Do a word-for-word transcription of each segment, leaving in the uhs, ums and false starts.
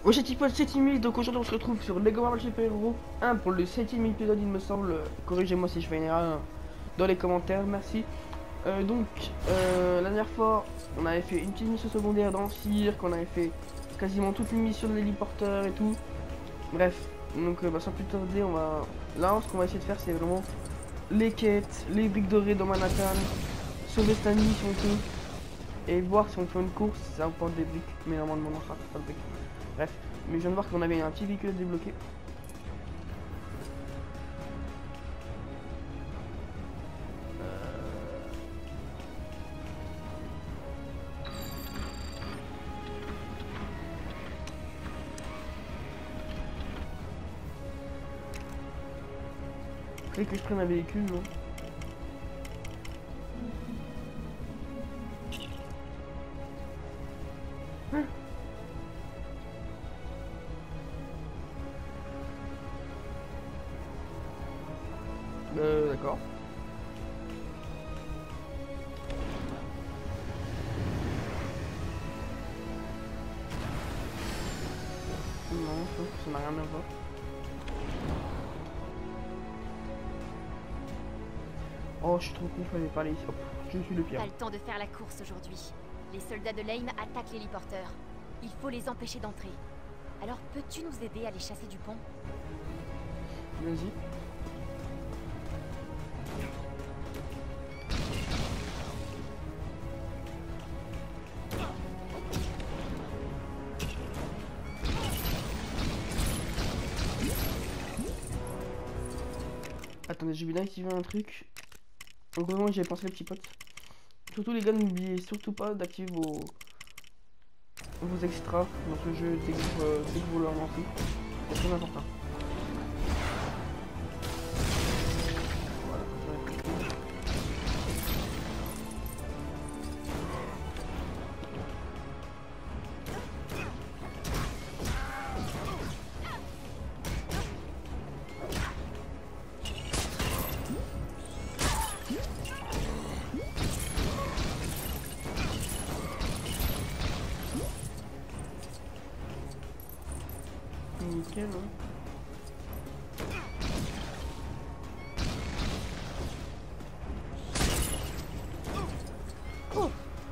Au Chatipoil sept mille, donc aujourd'hui on se retrouve sur Lego Marvel Super Hero un pour le septième épisode il me semble. Corrigez-moi si je fais une erreur dans les commentaires, merci. Euh, donc euh, la dernière fois on avait fait une petite mission secondaire dans le cirque, on avait fait quasiment toutes les missions de l'héliporteur et tout. Bref, donc euh, bah, sans plus tarder on va... Là ce qu'on va essayer de faire c'est vraiment les quêtes, les briques dorées dans Manhattan, sauver Stanley si on peut. Et voir si on fait une course, ça apporte des briques, mais normalement on sera pas de briques. Bref, mais je viens de voir qu'on avait un petit véhicule à débloquer. Fallait que je prenne un véhicule, non? Hein? Euh, d'accord. Non, je pense que ça n'a rien à voir. Oh, je suis trop con, fallait parler ici. Hop, je suis le pire. Pas le temps de faire la course aujourd'hui. Les soldats de Lane attaquent l'héliporteur. Il faut les empêcher d'entrer. Alors peux-tu nous aider à les chasser du pont? Vas-y. Attendez, j'ai vu d'activer un truc. Heureusement j'avais pensé les petits potes. Surtout les gars, n'oubliez surtout pas d'activer vos vos extras dans ce jeu dès que, euh, dès que vous le lancez. C'est très important. Voilà, nickel, hein. Oh.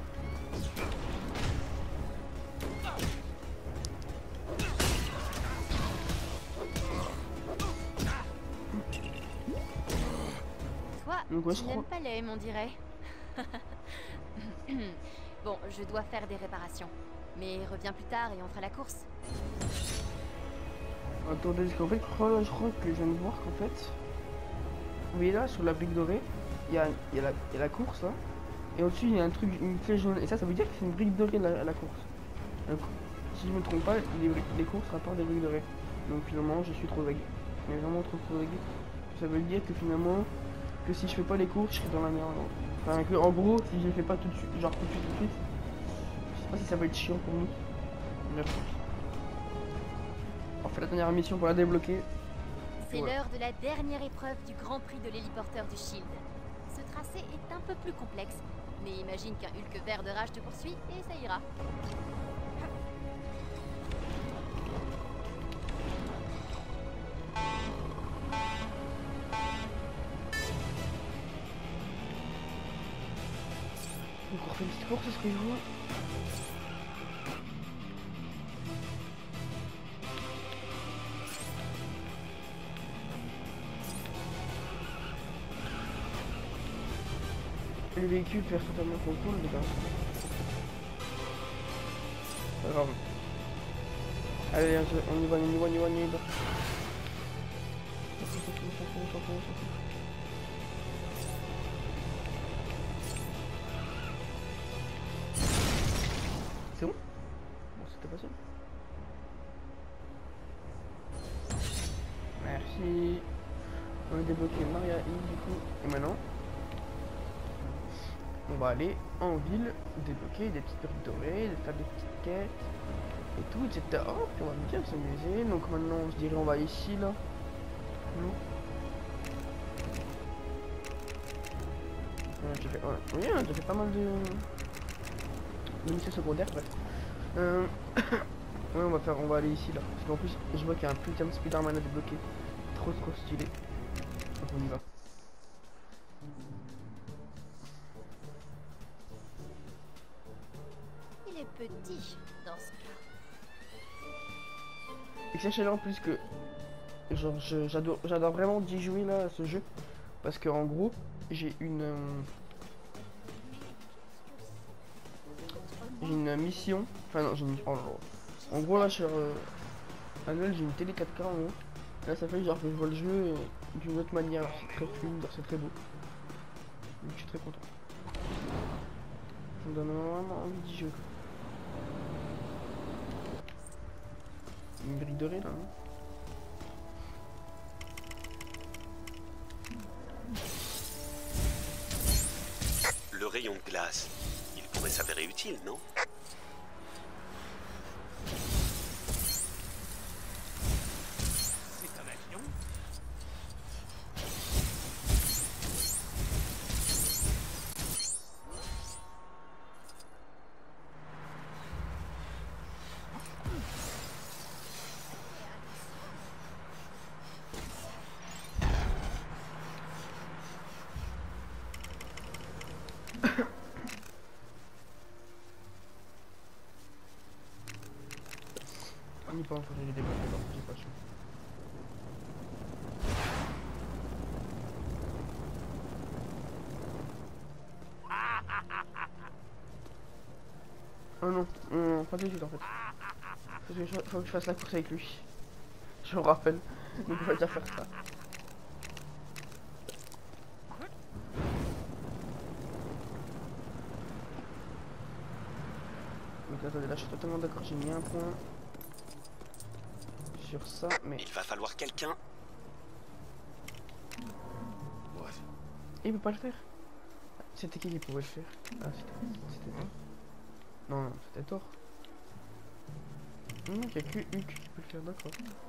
Toi, Donc, ouais, tu je n'aimes crois. pas l'aim, on dirait. Bon, je dois faire des réparations. Mais reviens plus tard et on fera la course. Attendez, parce qu'en fait, je crois, je crois que je viens de voir qu'en fait, vous voyez là, sur la brique dorée, il y a, il y, a la- il y a la course, hein, et au-dessus, il y a un truc, une flèche jaune, et ça, ça veut dire que c'est une brique dorée la, la course. Donc, si je me trompe pas, les, briques- les courses rapportent des briques dorées. Donc, finalement, je suis trop vague. Mais vraiment trop trop vague. Ça veut dire que finalement, que si je fais pas les courses, je serai dans la merde. Enfin, que en gros, si je les fais pas tout de suite, genre tout de suite, tout de suite, je sais pas si ça va être chiant pour nous. Bref. On fait la dernière mission pour la débloquer. C'est Voilà. l'heure de la dernière épreuve du Grand Prix de l'héliporteur du Shield. Ce tracé est un peu plus complexe, mais imagine qu'un Hulk vert de rage te poursuit et ça ira. Donc on refait une petite course, ce serait joué. Le véhicule perd totalement son contrôle, les gars. Pas grave. Allez, on y va, on y va, on y va, on y va. C'est bon? Bon, c'était facile. Merci. On a débloqué Maria I du coup. Et maintenant, on va aller en ville, débloquer des petites briques dorées, faire des petites quêtes et tout, et cetera. Oh, puis on va bien s'amuser. Donc maintenant, je dirais on va ici là. Non. Ouais, j'ai fait, ouais. Oui, hein, j'ai fait pas mal de, de missions secondaires, bref. Euh... Ouais, on va faire, on va aller ici là. Parce qu'en plus, je vois qu'il y a un putain de Spider-Man à débloquer. Trop trop stylé. Donc on y va. Il est petit dans ce cas. Et sachez en plus que genre je- j'adore j'adore vraiment d'y jouer là à ce jeu. Parce que en gros, j'ai une euh, j'ai une mission. Enfin non, j'ai une. Oh, genre, en gros là sur euh, Annuel, j'ai une télé quatre K en haut. Là ça fait genre que je vois le jeu euh, d'une autre manière. C'est très fluide, c'est très beau. Donc je suis très content. Ça me donne vraiment envie d'y jouer. Une grille dorée là. Hein. Le rayon de glace, il pourrait s'avérer utile, non? C'est un avion? On y pense, faut que j'ai des blocs, j'ai pas chaud. Oh non, non, non, pas tout de suite en fait. Parce que il faut que je fasse la course avec lui. Je me rappelle. Donc on va déjà faire ça. Donc attendez, là je suis totalement d'accord, j'ai mis un point sur ça, mais... Il va falloir quelqu'un. Ouais. Il peut pas le faire. C'était qui qui pouvait le faire? Ah c'était... C'était Thor. Non, non, c'était Thor. Non, il n'y a que Hulk qui peut le faire, d'accord.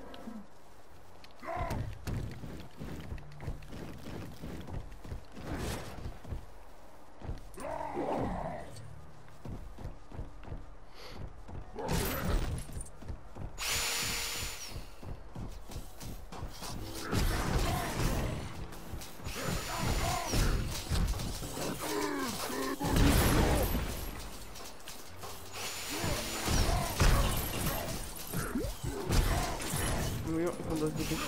Oui, on doit se dépêcher.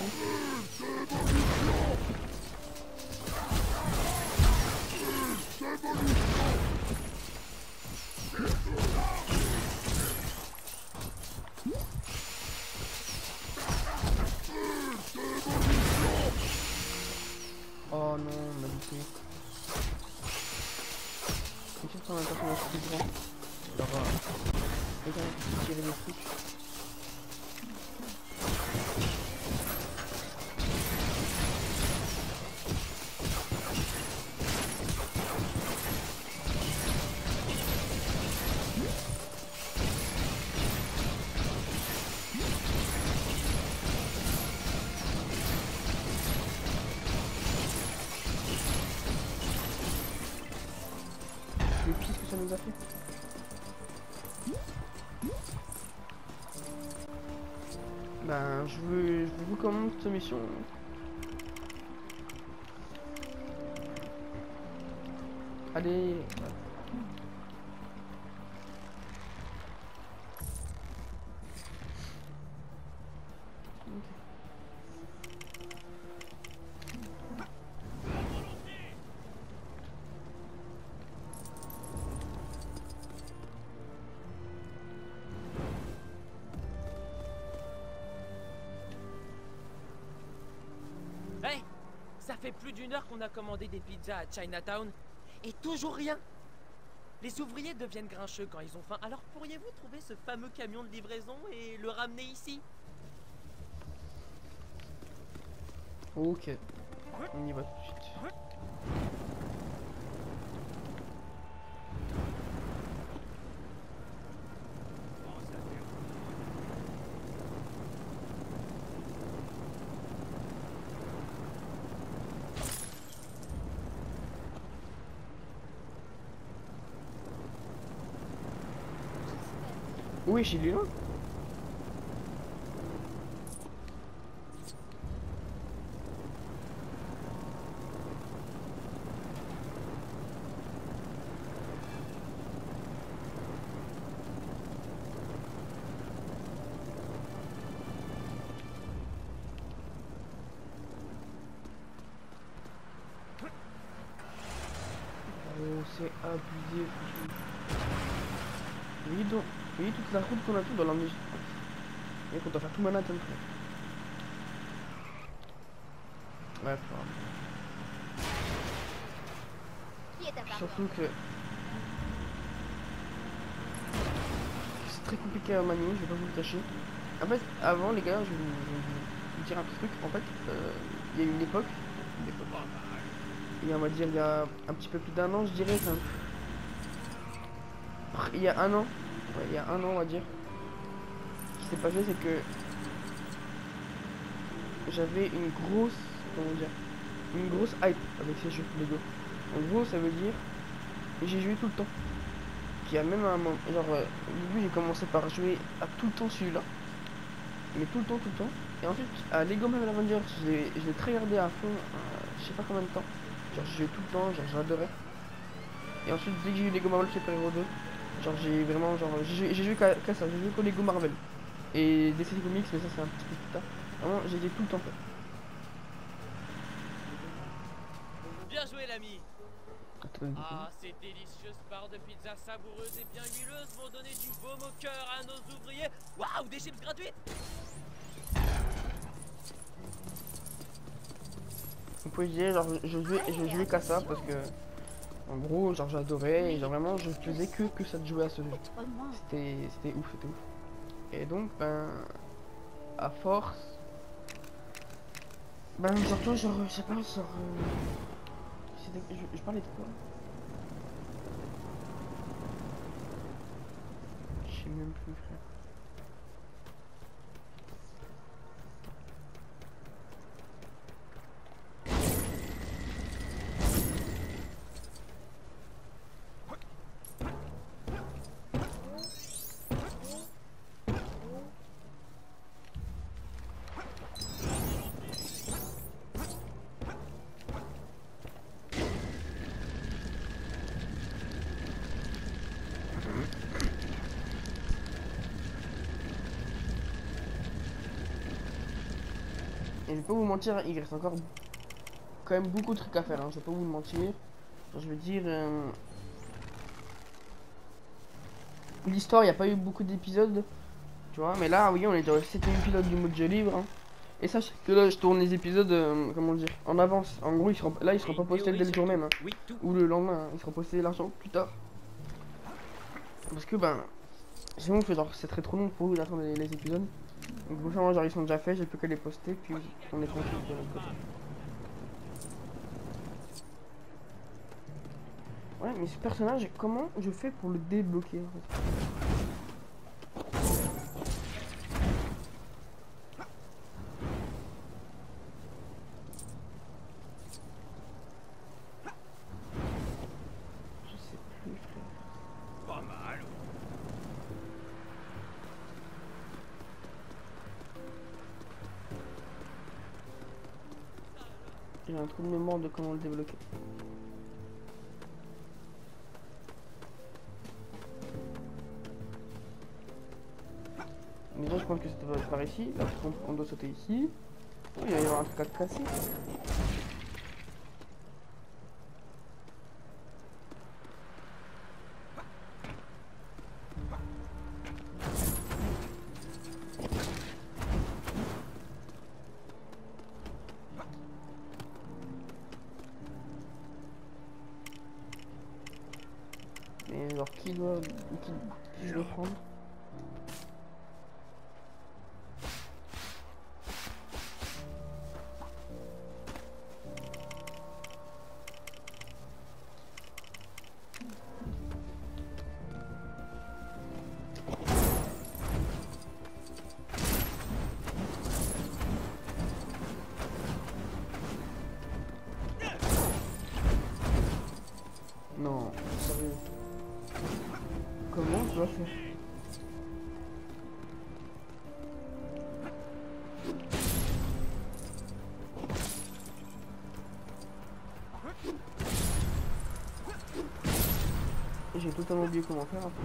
Oh non, on m'a dit. Et si on a un personnage plus grand, alors euh, regarde, tirer des trucs. Le pire que ça nous a fait. Ben, je veux, je vous commande cette mission. Allez. Hey! Ça fait plus d'une heure qu'on a commandé des pizzas à Chinatown et toujours rien! Les ouvriers deviennent grincheux quand ils ont faim, alors pourriez-vous trouver ce fameux camion de livraison et le ramener ici? Ok. On y va tout de suite. Oui, j'ai lu là. c'est abusé, franchement. Vous voyez, donc, vous voyez toute la route qu'on a fait dans la neige. Et qu'on doit faire tout Manhattan. Ouais, pas grave. Qui est ta part? Surtout que c'est très compliqué à manier, je vais pas vous le cacher. En fait, avant les gars, je vais vous, je vais vous dire un petit truc. En fait, euh, il y a une époque, une époque, il y a, on va dire, il y a un petit peu plus d'un an, je dirais. Enfin, il y a un an, ouais, il y a un an, on va dire. Ce qui s'est passé, c'est que j'avais une grosse, comment dire, une grosse hype avec ces jeux Lego. En gros, ça veut dire que j'ai joué tout le temps. Qu'il y a même un moment, genre, euh, au début, j'ai commencé par jouer à tout le temps celui-là. Mais tout le temps, tout le temps. Et ensuite, à Lego Marvel Avengers, je l'ai tryhardé à fond, euh, je sais pas combien de temps. Genre, j'ai joué tout le temps, genre, j'adorais. Et ensuite, dès que j'ai eu Lego Marvel Super Hero deux, genre, j'ai vraiment, genre, j'ai joué qu'à ça, j'ai joué qu'au Lego Marvel. Et D C Comics, mais ça, c'est un petit peu plus tard. Vraiment, j'ai dit tout le temps, fait. Bien joué, l'ami. Ah, ces délicieuses barres de pizza savoureuses et bien huileuses vont donner du baume au cœur à nos ouvriers. Waouh, des chips gratuites. Vous pouvez dire, genre, je jouais, je jouais qu'à ça parce que, en gros, genre, j'adorais et genre, vraiment, je faisais que, que ça de jouer à ce jeu. C'était, c'était ouf, c'était ouf. Et donc, ben, à force, ben, genre, toi, genre, je sais pas, genre, euh, je, je parlais de quoi? Je sais même plus, frère. Et je vais pas vous mentir, il reste encore quand même beaucoup de trucs à faire, hein. Je vais pas vous mentir. Genre, je veux dire, euh... l'histoire, il n'y a pas eu beaucoup d'épisodes, tu vois. Mais là, oui, on est dans le septième épisode du mode jeu libre. Hein. Et sache que là, je tourne les épisodes, euh, comment dire, en avance. En gros, ils seront, là, ils seront pas postés dès le jour même, hein. Oui, tout. Ou le lendemain, hein. Ils seront postés l'argent plus tard. Parce que, ben, sinon, genre, c'est très trop long pour vous d'attendre les, les épisodes. Donc, bon, genre, ils sont déjà faits, j'ai plus qu'à les poster, puis on est tranquille de notre côté. Ouais, mais ce personnage, comment je fais pour le débloquer en fait? Je sais plus, frère. Pas mal. J'ai un trou de mémoire de comment le débloquer. Déjà, je pense que ça doit être par ici. Là, on doit sauter ici. Oh, il va y avoir un truc à casser. Mais alors, qui doit... Qui, qui je dois prendre? Non, sérieux. Comment je dois faire? J'ai totalement oublié comment faire. Hein.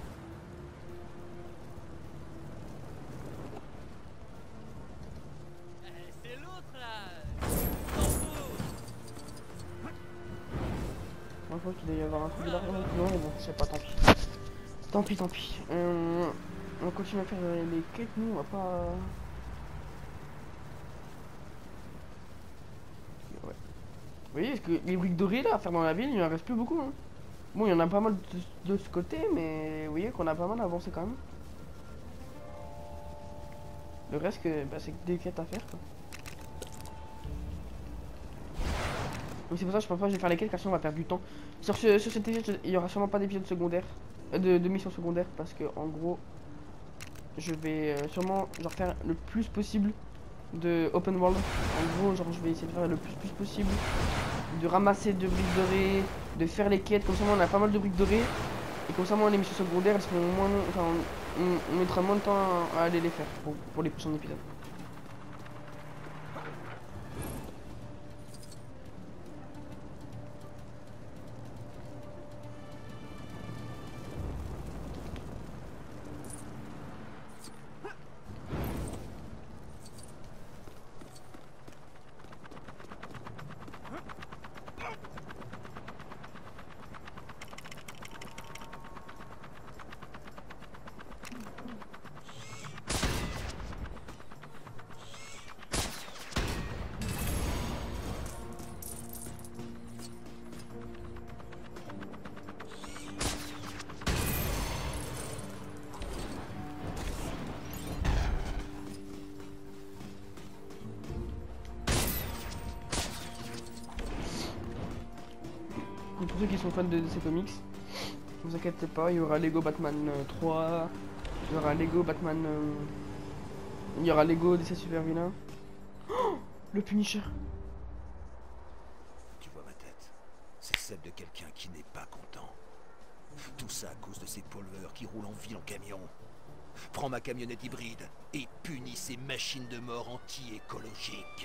C'est l'autre là. Tambour. Moi l'impression qu'il doit y avoir un truc de l'argent plus loin, mais bon, je sais pas, tant pis. Tant pis, tant pis. Euh, on va continuer à faire les quêtes, nous, on va pas... Ouais. Vous voyez, est-ce que les briques dorées, là, à faire dans la ville, il en reste plus beaucoup, hein. Bon, il y en a pas mal de, de ce côté, mais vous voyez qu'on a pas mal avancé quand même. Le reste, que, bah, c'est des quêtes à faire, quoi. Donc c'est pour ça que je pense pas que je vais faire les quêtes, car sinon on va perdre du temps. Sur, ce, sur cet épisode, il y aura sûrement pas d'épisode secondaire, euh, de, de mission secondaire, parce que en gros, je vais euh, sûrement genre faire le plus possible de open world. En gros, genre je vais essayer de faire le plus, plus possible de ramasser de briques dorées, de faire les quêtes. Comme ça, on a pas mal de briques dorées, et comme ça, moi, les missions secondaires, elles seront moins, enfin, on, on mettra moins de temps à, à aller les faire pour, pour les prochains épisodes. Pour ceux qui sont fans de D C Comics, ne vous inquiétez pas, il y aura Lego Batman euh, trois, il y aura Lego Batman, euh, il y aura Lego D C Super Villain. Oh, le Punisher. Tu vois ma tête? C'est celle de quelqu'un qui n'est pas content. Tout ça à cause de ces pollueurs qui roulent en ville en camion. Prends ma camionnette hybride et punis ces machines de mort anti-écologiques.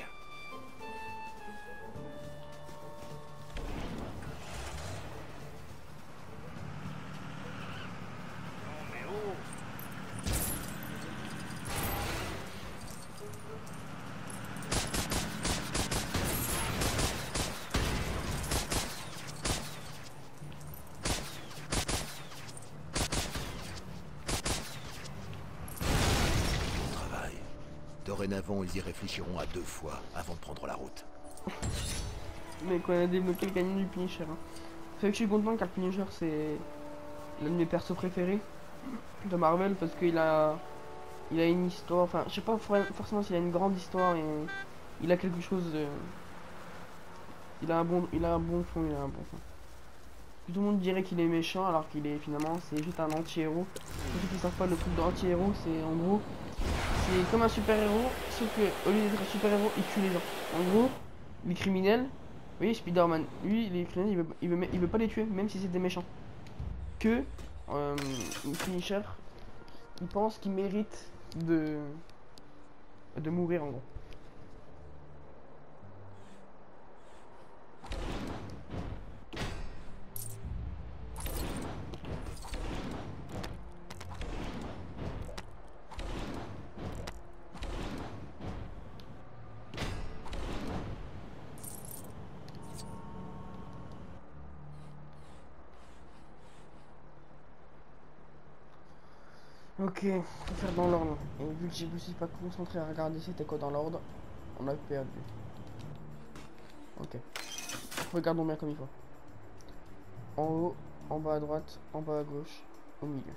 Dorénavant, ils y réfléchiront à deux fois avant de prendre la route. Mais qu'on a débloqué le canyon du Punisher. Hein. C'est vrai que je suis content car le Punisher c'est l'un de mes persos préférés de Marvel parce qu'il a il a une histoire, enfin je sais pas forcément s'il a une grande histoire et il a quelque chose de... Il a un bon il a un bon fond, il a un bon fond. Tout le monde dirait qu'il est méchant alors qu'il est finalement c'est juste un anti-héros. Pour ceux qui savent pas, le truc d'anti-héros c'est en gros c'est comme un super-héros, sauf que au lieu d'être un super-héros, il tue les gens. En gros, les criminels, vous voyez, Spider-Man, lui, les criminels, il veut, il, veut, il veut pas les tuer, même si c'est des méchants. Que euh, le Punisher, il pense qu'il mérite de, de mourir, en gros. Ok, faut faire dans l'ordre. Et vu que je me suis pas concentré à regarder c'était quoi dans l'ordre, on a perdu. Ok. Regardons bien comme il faut. En haut, en bas à droite, en bas à gauche, au milieu.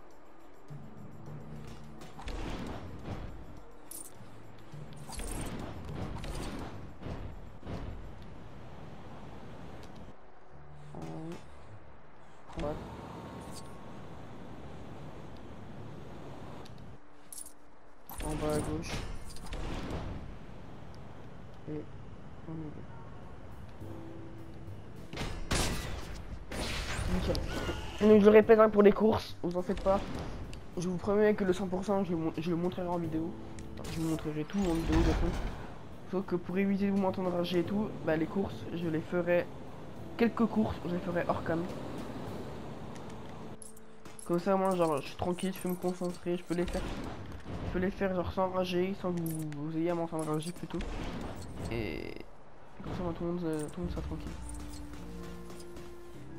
En haut, en bas. En bas à gauche et au milieu. Nickel. Donc je le répète hein, pour les courses, vous en faites pas. Je vous promets que le cent pour cent je le, je le montrerai en vidéo. Enfin, je vous montrerai tout en vidéo de toute. Sauf que pour éviter de vous m'entendre rager et tout, bah les courses je les ferai. Quelques courses je les ferai hors cam. Comme ça moi genre je suis tranquille, je peux me concentrer, je peux les faire. Je peux les faire genre sans rager, sans que vous, vous ayez à m'entendre rager plutôt. Et comme ça moi, tout le monde, euh, tout le monde sera tranquille.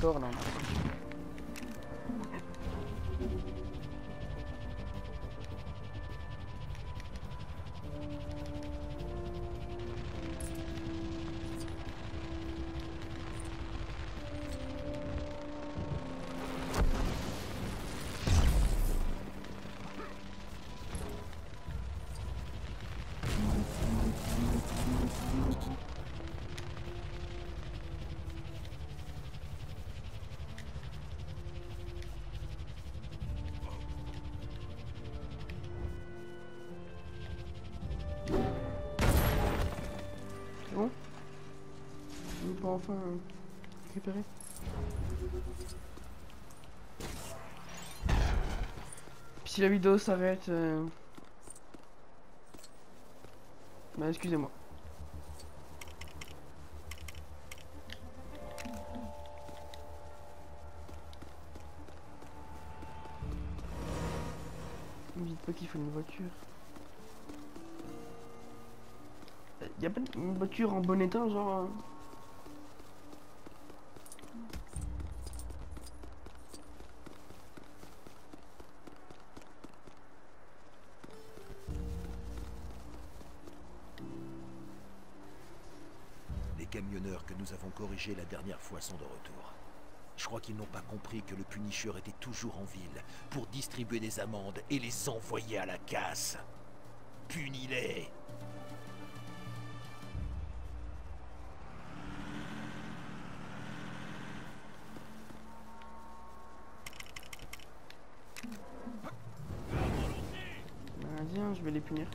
tort là. C'est bon? On peut enfin euh, récupérer. Puis si la vidéo s'arrête, euh... bah excusez-moi. Ne me dites pas qu'il faut une voiture. Y'a pas une voiture en bon état, genre... euh, Les camionneurs que nous avons corrigés la dernière fois sont de retour. Je crois qu'ils n'ont pas compris que le Punisher était toujours en ville pour distribuer des amendes et les envoyer à la casse. Punis-les! Bah viens, je vais les punir.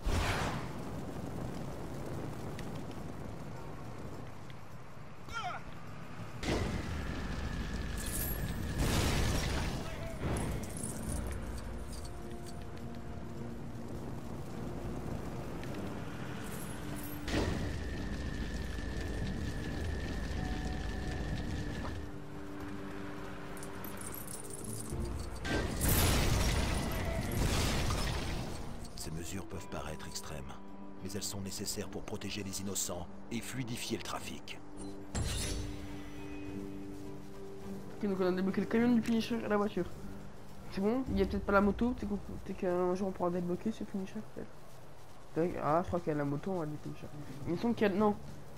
Ces mesures peuvent paraître extrêmes, mais elles sont nécessaires pour protéger les innocents et fluidifier le trafic. Ok, donc on a débloqué le camion du Punisher et la voiture. C'est bon? Il y a peut-être pas la moto, peut-être qu'un jour on pourra débloquer ce Punisher peut-être. Ah, je crois qu'il y a la moto, on va le Punisher. Il me semble qu'il y a... non.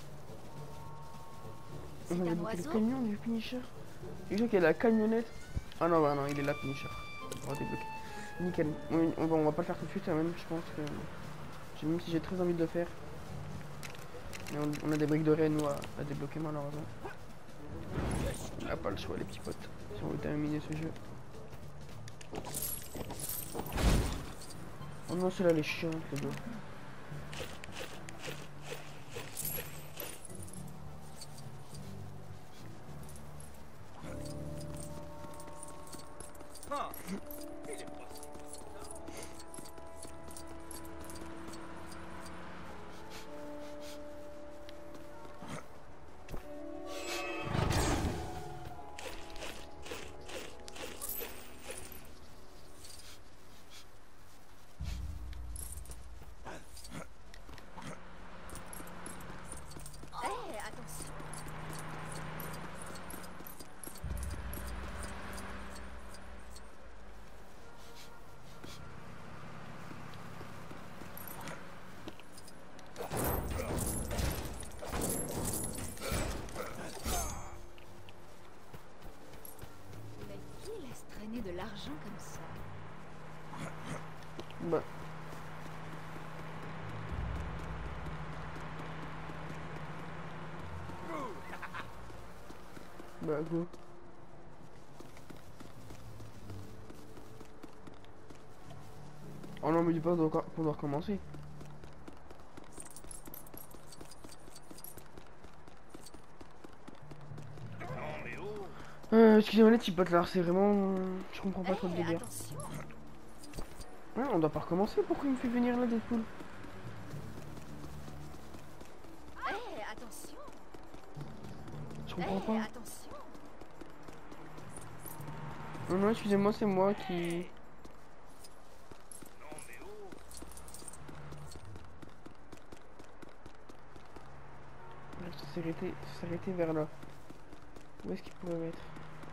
C'est On a un débloqué le oiseau? camion du Punisher. Je crois qu'il y a la camionnette. Ah non, bah non, il est là, Punisher. On va débloquer. Nickel. On, on, va, on va pas le faire tout de suite, hein, même, je pense que... Même si j'ai très envie de le faire. Mais on, on a des briques de raie, nous, à, à débloquer, malheureusement. On n'a pas le choix, les petits potes. Si on veut terminer ce jeu. Oh non, celui-là, les chiens, c'est beau. Eh, attention! Mais qui laisse traîner de l'argent comme ça? Bah. Bah go. Oh non, mais dis pas qu'on doit, qu'on doit recommencer. Euh, excusez-moi les petits potes là, c'est vraiment... Je comprends pas trop le Eh, délire. attention! Ouais, on doit pas recommencer, pourquoi il me fait venir là, Deadpool? Eh, attention! Je Eh, comprends pas. attention! Non, non, excusez-moi, c'est moi qui... Ça s'est arrêté, ça s'est arrêté vers là. Où est-ce qu'il pourrait être?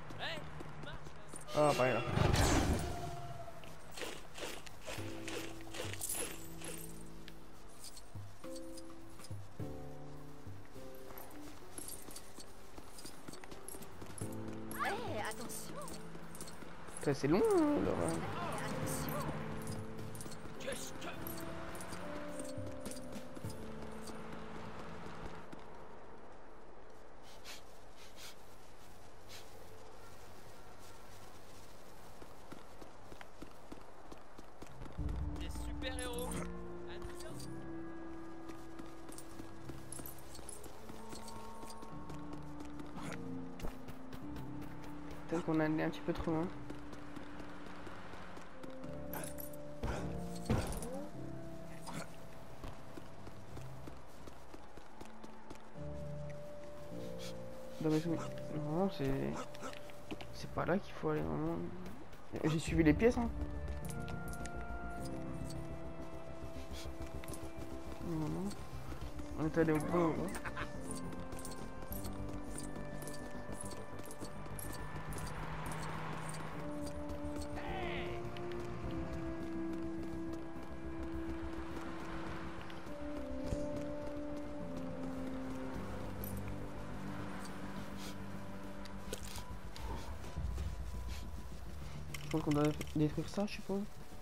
Ah, pareil là. Hé, attention. Ça, c'est long, hein, leur... Hé, attention. Qu'est-ce que... Des super-héros. Adios. Peut-être qu'on a allé un petit peu trop loin. Dans mes souvenirs. Non, c'est... C'est pas là qu'il faut aller vraiment. J'ai suivi les pièces, hein. Non, non. On est allé au bon endroit. Je pense qu'on doit détruire ça, je suppose.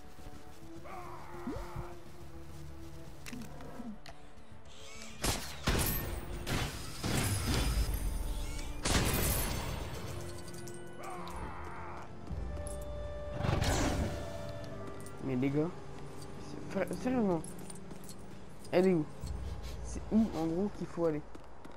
Mais les gars, c'est- sérieusement, elle est où? C'est où en gros qu'il faut aller?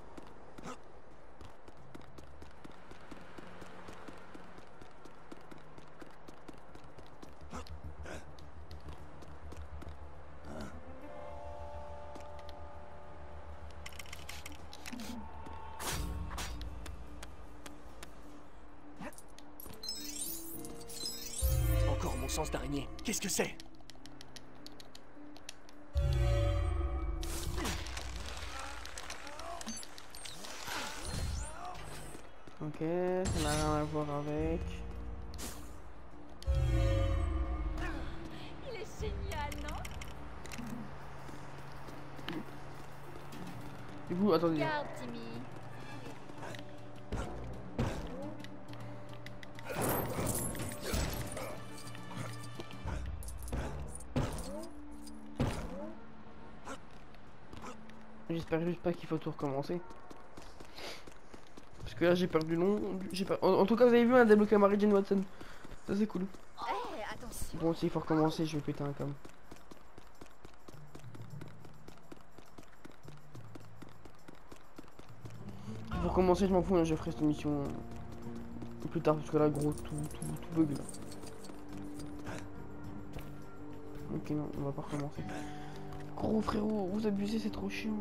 Encore mon sens d'araignée. Qu'est-ce que c'est? Ok, ça n'a rien à voir avec. Il est génial, non? Du coup, attendez. Regarde, Timmy. J'espère juste pas qu'il faut tout recommencer. Parce que là j'ai perdu long. J'ai pas... en, en tout cas vous avez vu un débloqué à Mary Jane Watson. Ça c'est cool. Hé, attention. Bon s'il faut recommencer je vais péter un câble. Pour commencer je m'en fous hein, je ferai cette mission plus tard parce que là gros tout, tout, tout bug là. Ok non on va pas recommencer. Gros frérot vous abusez c'est trop chiant.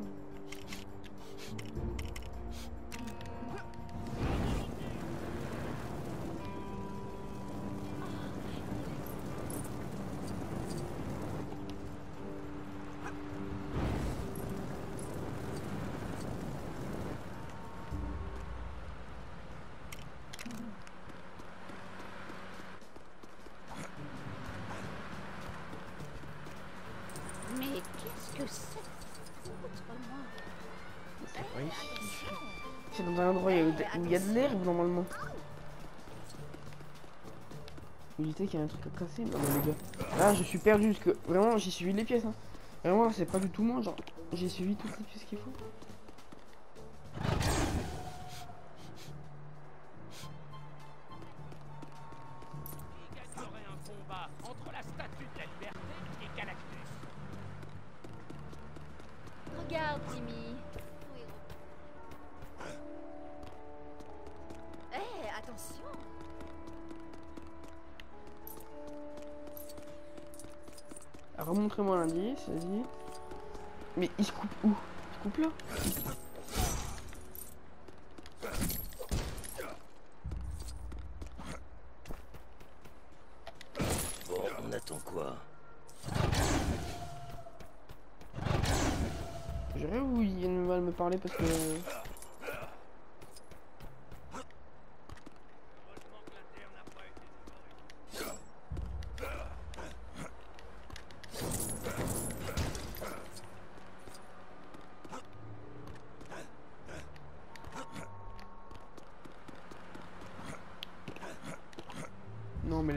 Mais qu'est-ce que c'est? Montre-moi. C'est pas Hé, ici. attention. C'est dans un endroit où il y a, où il y a de l'herbe normalement. Il était qu'il y a un truc à casser. Non mais les gars. Là je suis perdu parce que vraiment j'ai suivi les pièces hein. Vraiment c'est pas du tout moi genre. J'ai suivi toutes les pièces qu'il faut. Qui gagnerait un combat entre la statue de la liberté et Galactus? Regarde, Timmy. Hé, attention. Alors remontrez-moi l'indice, vas-y. Mais il se coupe où? Il se coupe là? Bon, on attend quoi? J'aurais où il vient de mal me parler parce que... Heureusement que la Terre n'a pas été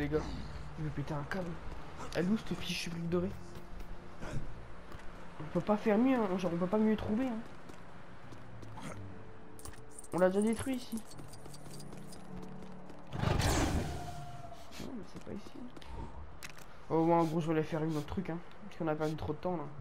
gars. Je vais péter un câble. Elle est où cette fichue brique dorée? On peut pas faire mieux, hein. Genre on peut pas mieux trouver. Hein. On l'a déjà détruit ici. Non mais c'est pas ici. Oh ouais, en gros je voulais faire une autre truc hein. Parce qu'on a perdu trop de temps là.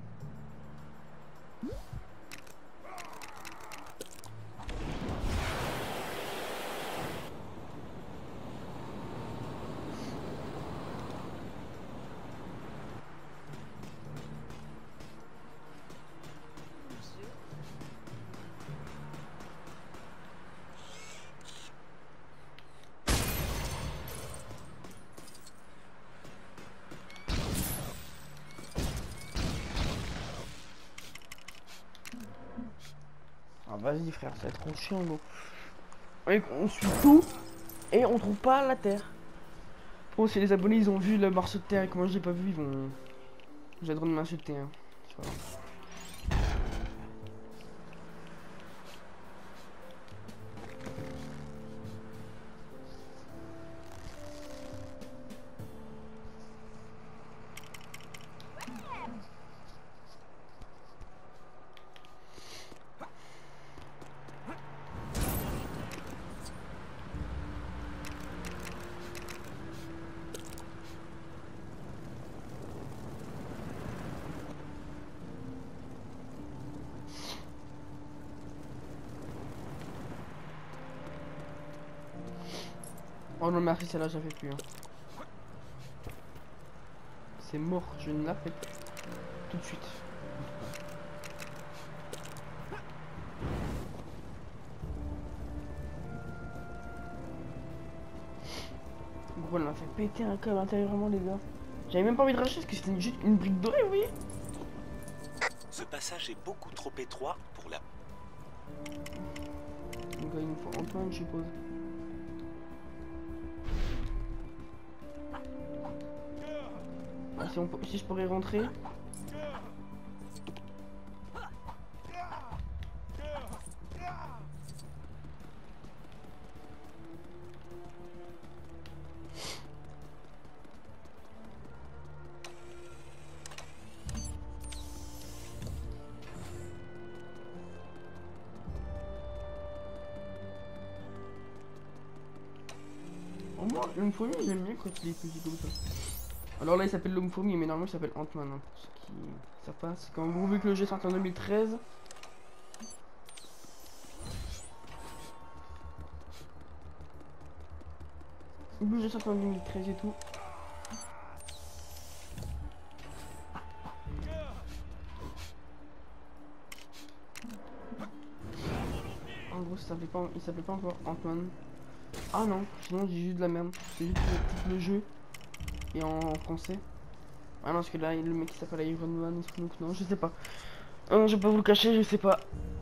Ah vas-y frère, ça va être trop chiant donc. Et on suit tout et on trouve pas la terre. Bon si les abonnés ils ont vu le morceau de terre et que moi j'ai pas vu, ils vont... J'ai le droit de m'insulter hein. Voilà. Oh non merci, celle-là j'en fais plus hein. C'est mort, je ne la fais plus. Tout de suite. Gros, elle m'a fait péter un câble intérieurement les gars. J'avais même pas envie de racheter parce que c'était juste une brique dorée, vous voyez. Ce passage est beaucoup trop étroit pour la... Donc il nous faut Antoine je suppose. Ah, si, on, si je pourrais rentrer. Au moins, l'homme fourmi, j'aime bien quand il est petit comme ça. Alors là, il s'appelle l'homme fourmi, mais normalement, il s'appelle Ant-Man. Hein, pour ceux qui savent pas. C'est quand vous vu que le jeu est sorti en deux mille treize. Le jeu est sorti en deux mille treize et tout. En gros, ça s'appelait pas, il s'appelait pas encore Ant-Man. Ah non, sinon j'ai juste de la merde. C'est juste tout le jeu et en français. Ah non, parce que là, le mec qui s'appelle Iron Man, donc non, je sais pas. Ah non, je vais pas vous le cacher, je sais pas.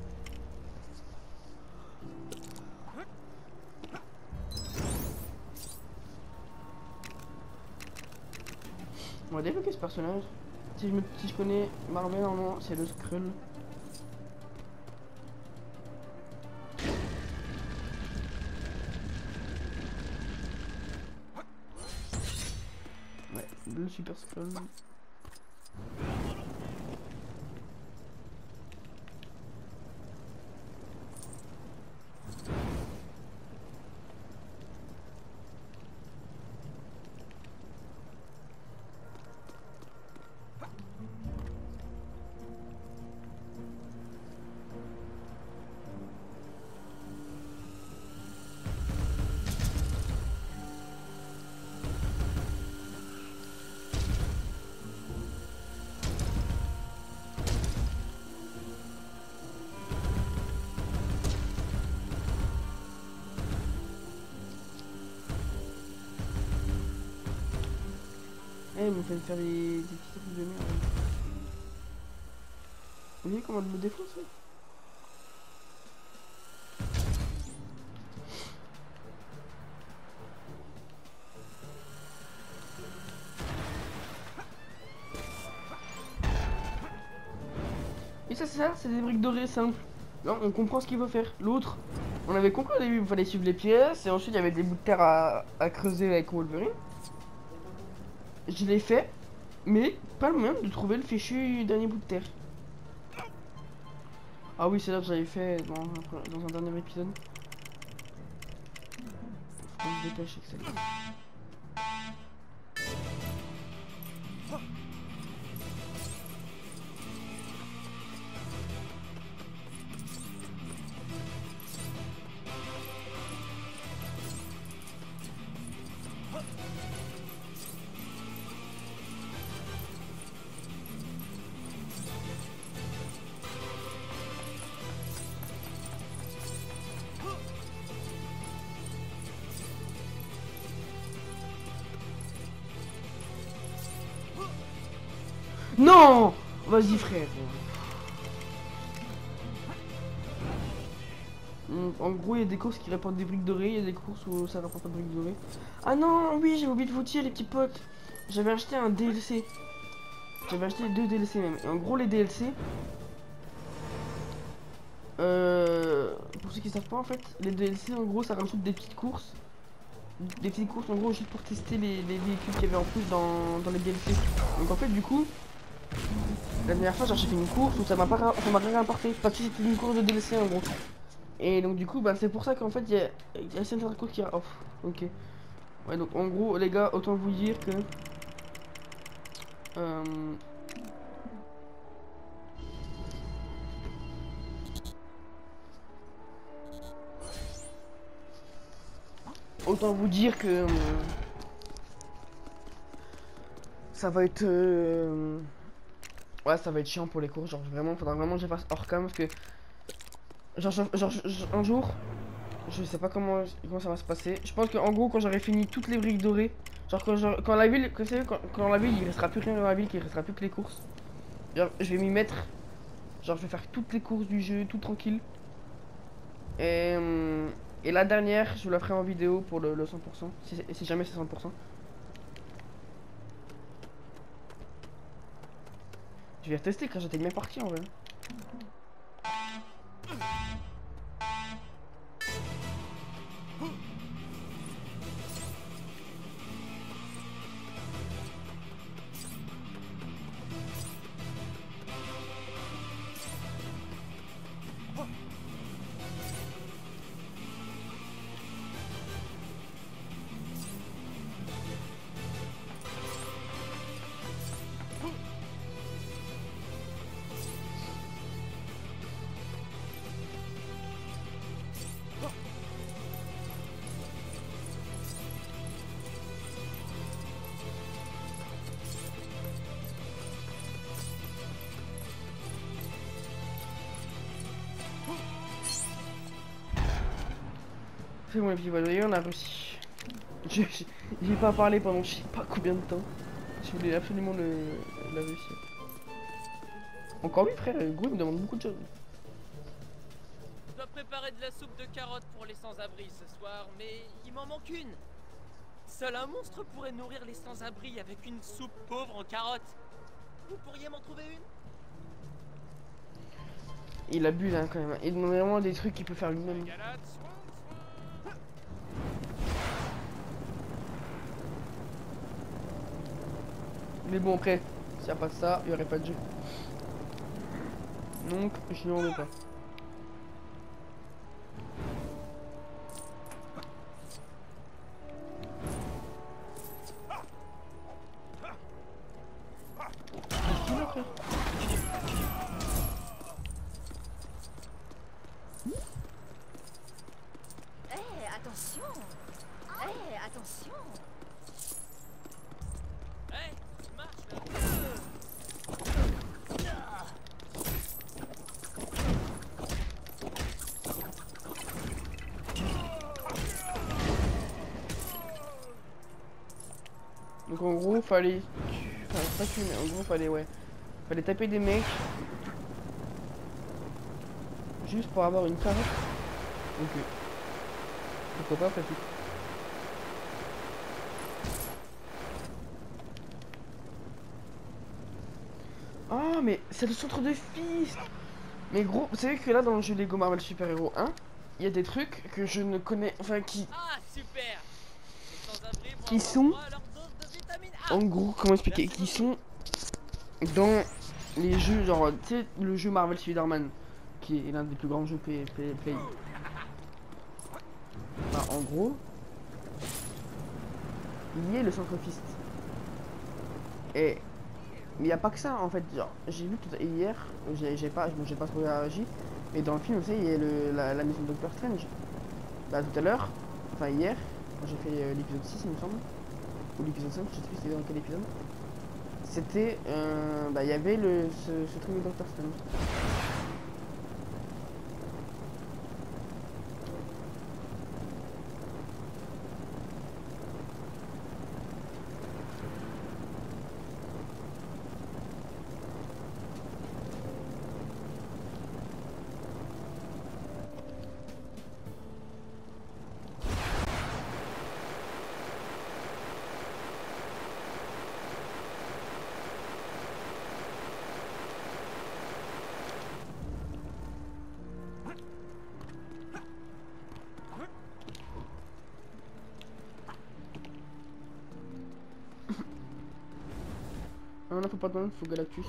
On va débloquer ce personnage. Si je, me, si je connais Marvel, normalement, c'est le Skrull. Ouais, le Super Skrull. Eh, il me fait faire des, des petits trucs de merde. Vous voyez comment elle me défonce là? Et ça c'est ça, c'est des briques dorées simples. Là on comprend ce qu'il faut faire. L'autre, on avait compris au début, il fallait suivre les pièces et ensuite il y avait des bouts de terre à, à creuser avec Wolverine. je l'ai fait, mais pas le moyen de trouver le fichu dernier bout de terre. Ah oui, c'est là que j'avais fait dans un, dans un dernier épisode. Faut qu'on se dépêche avec ça. Non! Vas-y frère. En gros, il y a des courses qui rapportent des briques dorées, il y a des courses où ça rapporte pas de briques dorées. Ah non, oui, j'ai oublié de vous dire les petits potes. J'avais acheté un D L C. J'avais acheté deux D L C même. Et en gros, les D L C... Euh, pour ceux qui savent pas en fait, les D L C en gros ça rajoute des petites courses. Des petites courses en gros juste pour tester les, les véhicules qu'il y avait en plus dans, dans les D L C. Donc en fait du coup... La dernière fois, j'ai fait une course où ça m'a pas ça m'a rien rapporté parce que c'était une course de D L C en gros. Et donc du coup, bah c'est pour ça qu'en fait il y a, y a certaines courses qui off. Ok. Ouais donc en gros les gars, autant vous dire que euh... autant vous dire que euh... ça va être euh... ouais, ça va être chiant pour les courses, genre vraiment, faudra vraiment que je fasse hors cam parce que genre, genre, genre, genre, un jour, je sais pas comment, comment ça va se passer. Je pense qu'en gros quand j'aurai fini toutes les briques dorées, genre quand, genre, quand la ville, quand, quand, quand la ville il restera plus rien dans la ville, qu'il restera plus que les courses, genre je vais m'y mettre, genre je vais faire toutes les courses du jeu, tout tranquille. Et, et la dernière, je vous la ferai en vidéo pour le, le cent pour cent, si, si jamais c'est cent pour cent. Je vais retester quand j'étais bien parti en vrai. C'est bon les petits voyous, on a réussi. J'ai pas parlé pendant je sais pas combien de temps. Je voulais absolument le, la réussir. Encore lui frère, Gros me demande beaucoup de choses. Je dois préparer de la soupe de carottes pour les sans-abri ce soir, mais il m'en manque une. Seul un monstre pourrait nourrir les sans-abri avec une soupe pauvre en carottes. Vous pourriez m'en trouver une? Il abuse hein, quand même. Il demande vraiment des trucs qu'il peut faire lui-même. Mais bon après, s'il n'y a pas de ça, il n'y aurait pas de jeu. Donc je n'en ai pas. Eh, attention! Eh, attention! Hey, marche là! Donc en gros fallait... Enfin pas tuer mais en gros fallait ouais. Fallait taper des mecs. Juste pour avoir une carotte. Ok. Pourquoi pas après tout. Ah mais c'est le centre de fils. Mais gros, vous savez que là dans le jeu Lego Marvel Super Hero un, il y a des trucs que je ne connais, enfin qui... Ah, super! Les sans-abri vont Qui avoir sont- droit à leur dose de vitamine En gros, comment expliquer, qui sont dans les jeux, genre, tu sais, le jeu Marvel Spider-Man, qui est l'un des plus grands jeux P P Play. Enfin, en gros, il y a le centre-fist. Et mais il n'y a pas que ça en fait. Genre, j'ai vu tout hier, j'ai pas, bon, j'ai pas trop réagi, mais dans le film, vous savez, il y a le, la, la maison de Doctor Strange. Bah, tout à l'heure, enfin hier, quand j'ai fait euh, l'épisode six, il me semble, ou l'épisode cinq, je sais plus c'était dans quel épisode. C'était, euh, bah, il y avait le, ce, ce truc de Doctor Strange. Ah non, faut pas attendre, faut Galactus.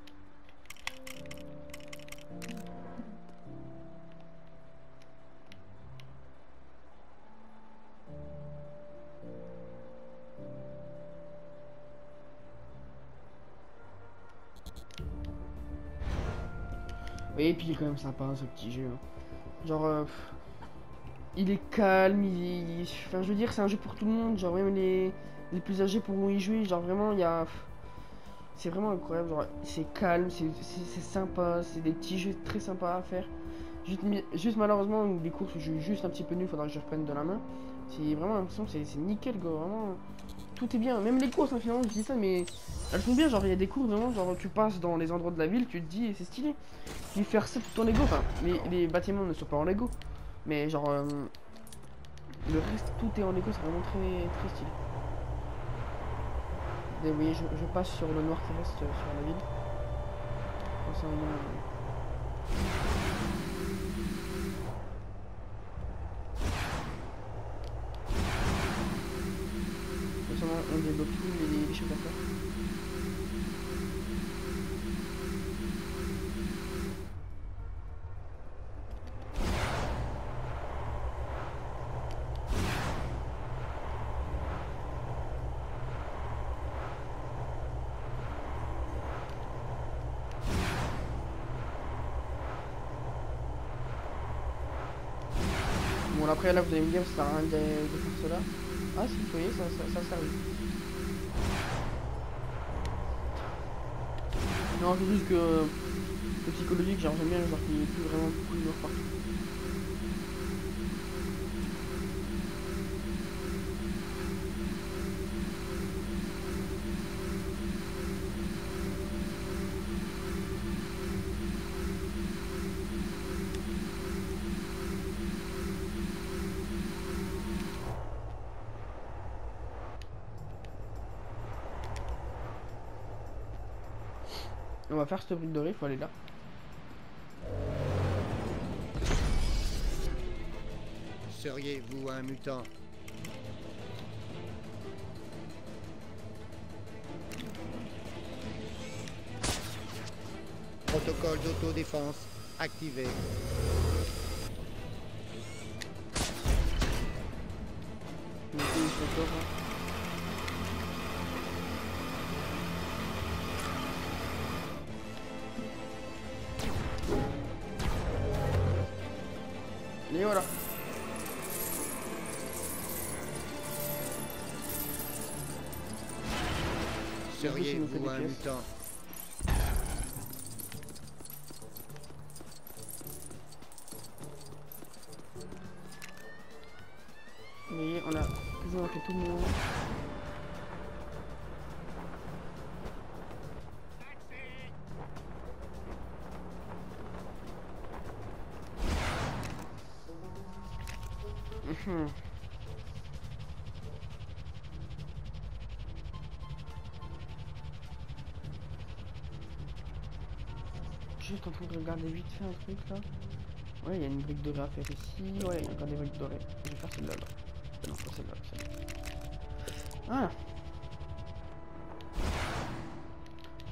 Oui, et puis il est quand même sympa ce petit jeu. Genre, euh, il est calme, il, il- enfin je veux dire, c'est un jeu pour tout le monde. Genre même les, les plus âgés pourront y jouer. Genre vraiment, il y a, c'est vraiment incroyable. Genre c'est calme, c'est c'est- c'est sympa, c'est des petits jeux très sympas à faire. Juste, mi- juste malheureusement, les courses, je suis juste un petit peu nul, faudra que je reprenne de la main. C'est vraiment l'impression que c'est c'est nickel, quoi. Vraiment, tout est bien. Même les courses, hein, finalement, je dis ça, mais elles sont bien. Genre, il y a des courses, vraiment, genre, tu passes dans les endroits de la ville, tu te dis, c'est stylé. Puis faire ça tout en Lego, enfin, les, les bâtiments ne sont pas en Lego, mais genre, euh, le reste, tout est en Lego, c'est vraiment très, très stylé. Et vous voyez, je, je passe sur le noir qui reste euh, sur la ville. Comme ça, au moins, euh, comme ça, on débloque tous les, les choses à faire. Bon, après là vous allez me dire ça sert à rien de, de faire cela. Ah si, vous voyez, ça, ça, ça sert. Non, c'est juste que le psychologique, genre j'aime bien, genre qu'il n'y ait plus vraiment beaucoup de morts partout. On va faire cette brique dorée, faut aller là. Seriez-vous un mutant? Protocole d'autodéfense activé. Donc, ils sont forts, hein. Et voilà. Seriez-vous un mutant? Vous voyez, on a plus ou moins fait tout le monde. Mhm. Juste en train de regarder vite fait un truc là. Ouais, il y a une brique dorée à faire ici. Ouais, il y a encore des briques dorées. Je vais faire celle-là là. Non, pas celle-là, celle-là. Ah.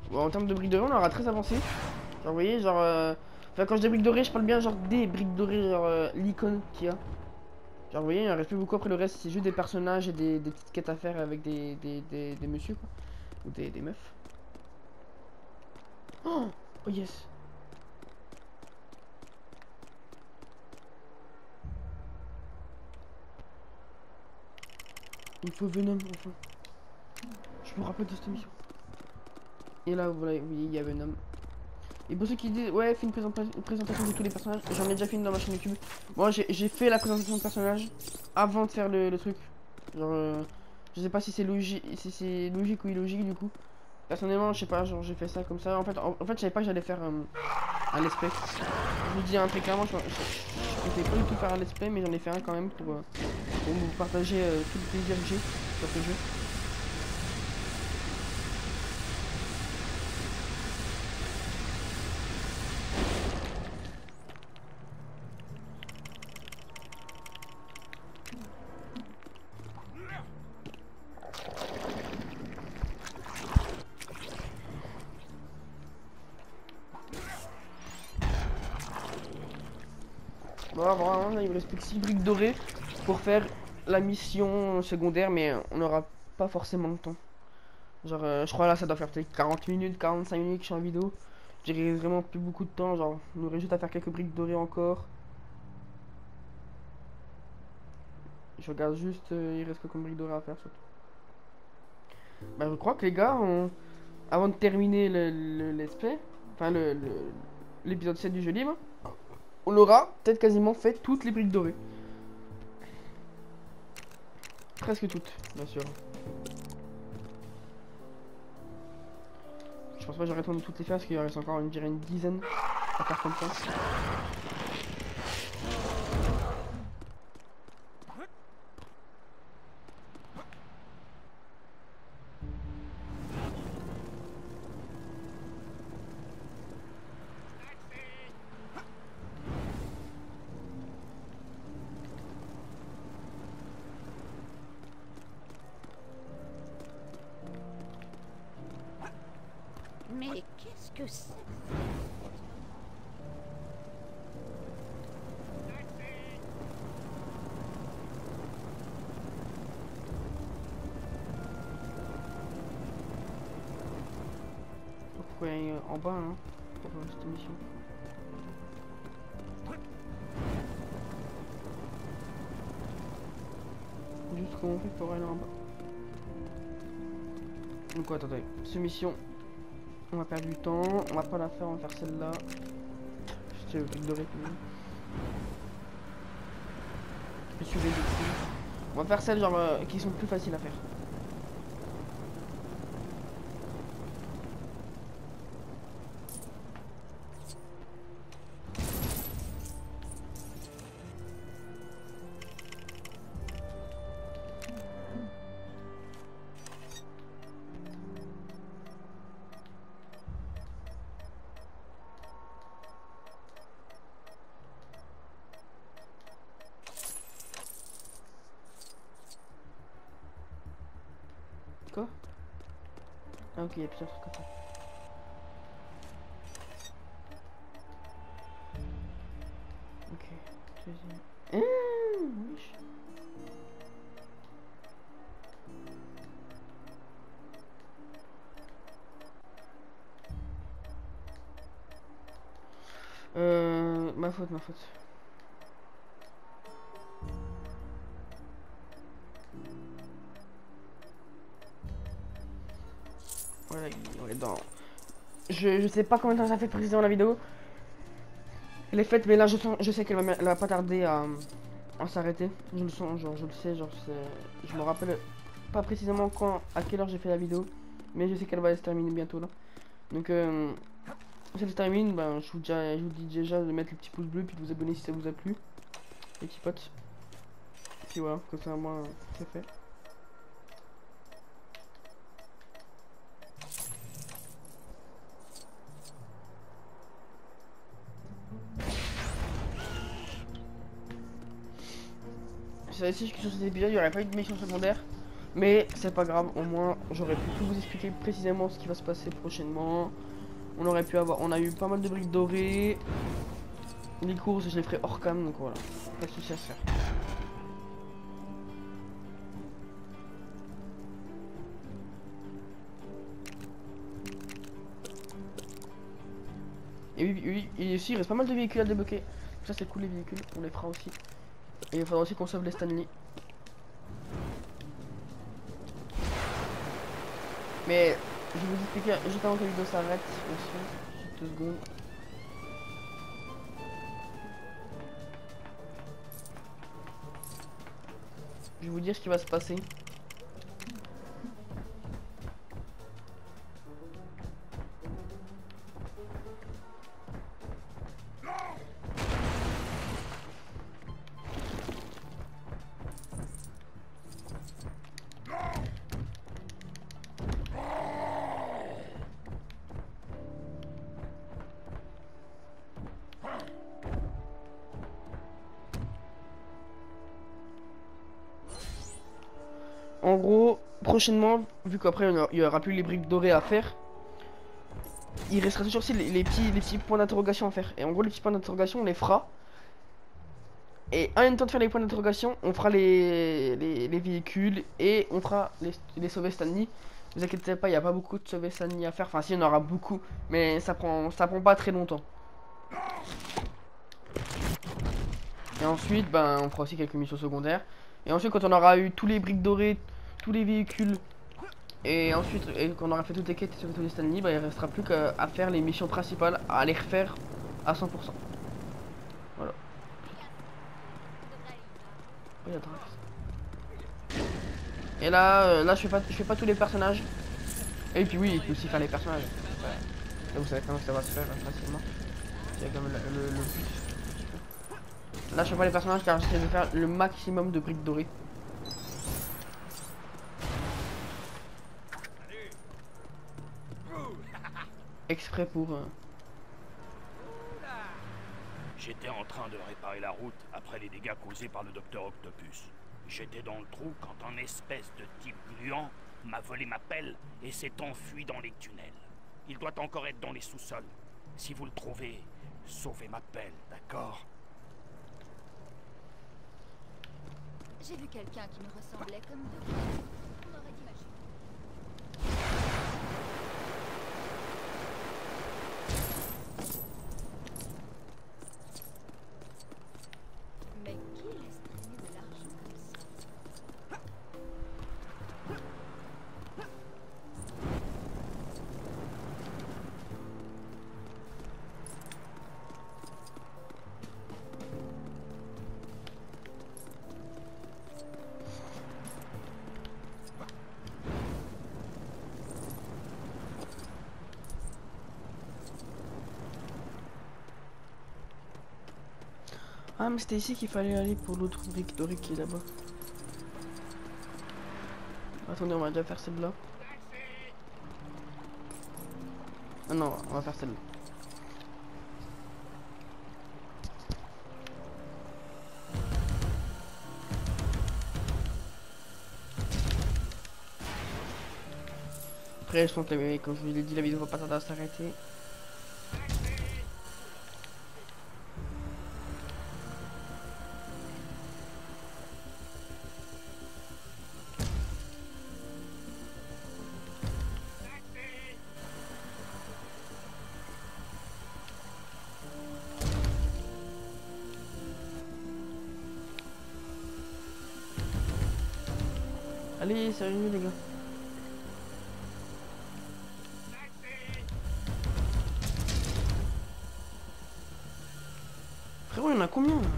Bon, en termes de briques dorées, on aura très avancé. Genre, vous voyez, genre... Euh... Enfin, quand je dis briques dorées, je parle bien genre des briques dorées, genre euh, l'icône qu'il y a. Genre, vous voyez, il en reste plus beaucoup. Après, le reste, c'est juste des personnages et des, des petites quêtes à faire avec des, des, des, des messieurs, quoi. Ou des, des meufs. Oh, oh yes. Il faut Venom, enfin. Je me rappelle de cette mission. Et là, voilà, oui, il y a Venom. Et pour ceux qui disent, ouais, fais une, présenta une présentation de tous les personnages, j'en ai déjà fait une dans ma chaîne YouTube. Moi, j'ai fait la présentation de personnages avant de faire le, le truc. Genre, euh, je sais pas si c'est logique, si c'est logique ou illogique du coup. Personnellement, je sais pas, genre j'ai fait ça comme ça. En fait, en, en fait, je savais pas que j'allais faire euh, un let's play. Je vous dis un très clairement, je ne pas du tout faire un let's play, mais j'en ai fait un quand même pour, euh, pour vous partager euh, tout le plaisir que j'ai sur ce jeu. Bon, vraiment, il me reste plus que six briques dorées pour faire la mission secondaire, mais on n'aura pas forcément le temps. Genre, euh, je crois là, ça doit faire peut-être quarante minutes, quarante-cinq minutes que je suis en vidéo. J'ai vraiment plus beaucoup de temps, genre, on aurait juste à faire quelques briques dorées encore. Je regarde juste, euh, il reste que comme briques dorées à faire surtout. Bah, je crois que les gars, on... avant de terminer le, le let's play, enfin le l'épisode sept du jeu libre, on aura peut-être quasiment fait toutes les briques dorées. Presque toutes, bien sûr. Je pense pas que j'aurai le temps de toutes les faire parce qu'il reste encore, une, une dizaine à faire comme ça. Mais qu'est-ce que c'est? Pourquoi il y a en bas hein, pour cette mission. Juste comment on fait pour aller en bas. Donc quoi, attendez, cette mission, on va perdre du temps, on va pas la faire, on va faire celle-là. Je sais, le truc doré. Je suis les On va faire celles genre euh, qui sont plus faciles à faire. Quoi? Ah ok, il y a plusieurs trucs à faire. Ok, deuxième. Ah, wesh. Euh, ma faute, ma faute. Voilà, on est dans... Je, je sais pas combien de temps ça fait précisément la vidéo. Elle est faite, mais là je, sens, je sais qu'elle va, va pas tarder à, à s'arrêter. Je le sens, genre je le sais, genre je me rappelle pas précisément quand, à quelle heure j'ai fait la vidéo. Mais je sais qu'elle va se terminer bientôt là. Donc euh, si elle se termine, ben, je, vous déjà, je vous dis déjà de mettre le petit pouce bleu puis de vous abonner si ça vous a plu. Les petits potes. Et puis voilà, comme ça moi c'est fait. C'est ici que sur cet épisode il n'y aurait pas eu de mission secondaire. Mais c'est pas grave, au moins j'aurais pu tout vous expliquer précisément ce qui va se passer prochainement. On aurait pu avoir, on a eu pas mal de briques dorées. Les courses je les ferai hors cam, donc voilà, pas de soucis à se faire. Et oui, oui, et ici il reste pas mal de véhicules à débloquer. Ça c'est cool les véhicules, on les fera aussi. Et il faudra aussi qu'on sauve les Stanley. Mais je vais vous expliquer juste avant que la vidéo s'arrête. Juste deux secondes. Je vais vous dire ce qui va se passer. En gros, prochainement, vu qu'après il n'y aura plus les briques dorées à faire, il restera toujours aussi les, les petits, les petits points d'interrogation à faire. Et en gros, les petits points d'interrogation, on les fera. Et en même temps de faire les points d'interrogation, on fera les, les, les véhicules et on fera les, les sauver Stanley. Ne vous inquiétez pas, il n'y a pas beaucoup de sauver Stanley à faire. Enfin, si, il y en aura beaucoup, mais ça prend, ça prend pas très longtemps. Et ensuite, ben, on fera aussi quelques missions secondaires. Et ensuite, quand on aura eu tous les briques dorées, tous les véhicules, et ensuite, et qu'on aura fait toutes les quêtes sur tous les Stanley, ben, il restera plus qu'à faire les missions principales, à les refaire à cent pour cent. Voilà. Oui, attends. Et là, euh, là, je fais pas, je fais pas tous les personnages. Et puis oui, il peut aussi faire les personnages. Ouais. Là, vous savez comment ça va se faire hein, facilement. C'est comme le, le, le but. Là, je fais pas les personnages car j'essaie de faire le maximum de briques dorées. Exprès pour... Euh... J'étais en train de réparer la route après les dégâts causés par le docteur Octopus. J'étais dans le trou quand un espèce de type gluant m'a volé ma pelle et s'est enfui dans les tunnels. Il doit encore être dans les sous-sols. Si vous le trouvez, sauvez ma pelle, d'accord? J'ai vu quelqu'un qui me ressemblait comme deux. On aurait imaginé. Mais qui laisse traîner de l'argent comme ça? Ah mais c'était ici qu'il fallait aller pour l'autre brique dorée qui est là-bas. Attendez, on va déjà faire celle-là. Ah non, on va faire celle-là. Après je sens que la, comme je vous l'ai dit, la vidéo va pas tarder à s'arrêter. Allez, sérieux les gars. Frérot, il y en a combien là?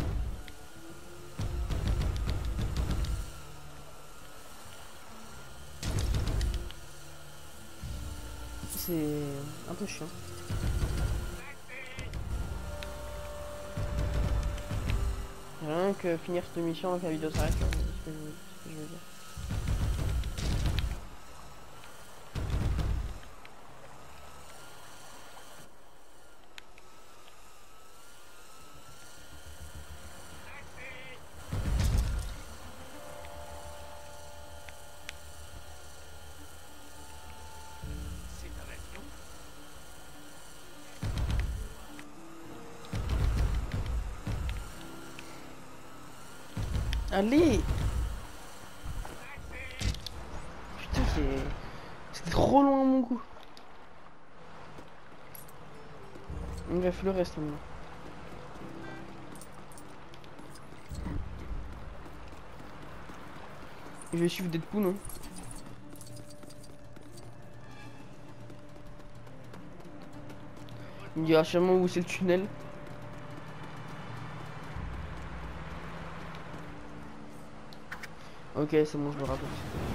C'est un peu chiant. Rien que finir cette mission avec la vidéo s'arrête, c'est ce que je veux dire. Allez. Putain, c'est... C'était trop loin à mon goût. Bref, le reste maintenant. Je vais suivre Deadpool, hein. Il me dira sûrement où c'est le tunnel. Ok, c'est bon, je le rappelle.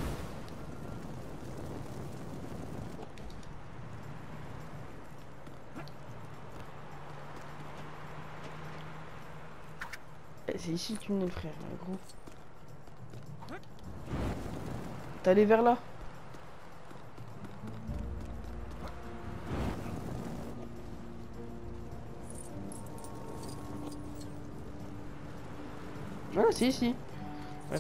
C'est ici le tunnel, frère, gros. T'es allé vers là? Ah, si, si. Bref.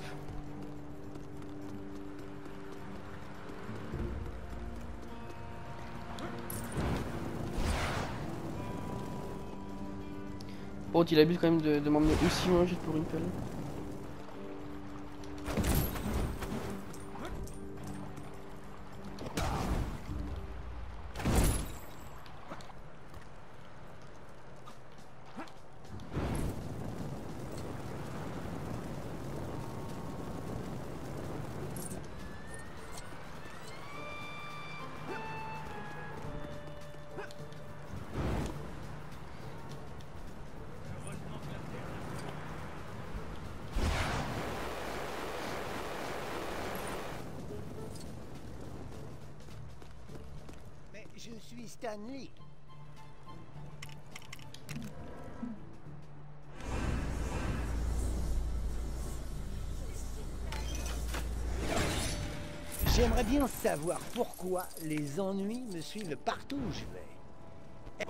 Oh, il abuse quand même de, de m'emmener aussi loin juste pour une pelle. Je suis Stanley. J'aimerais bien savoir pourquoi les ennuis me suivent partout où je vais.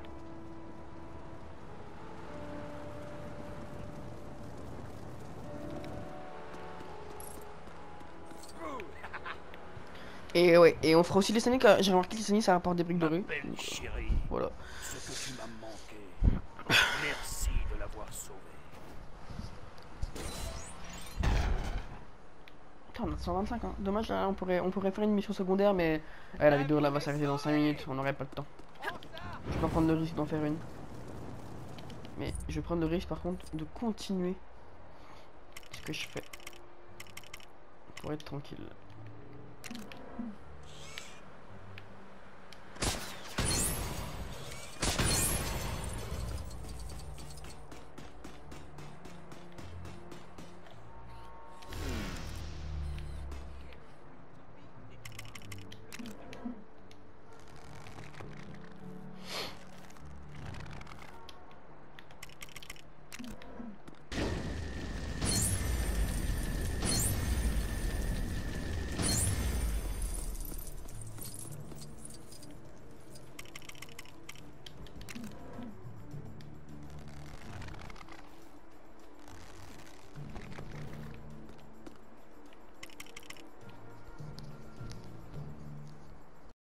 Et ouais, et on fera aussi les Sonic. J'ai remarqué que les Sonic ça rapporte des briques de rue. Belle Donc, chérie, voilà. ce que tu m'as manqué. Merci de l'avoir sauvé. Putain, on a cent vingt-cinq, hein. Dommage, là, on pourrait, on pourrait faire une mission secondaire, mais ouais, la vidéo là va s'arrêter dans cinq minutes, on n'aurait pas le temps. Je vais pas prendre le risque d'en faire une. Mais je vais prendre le risque par contre de continuer ce que je fais. Pour être tranquille.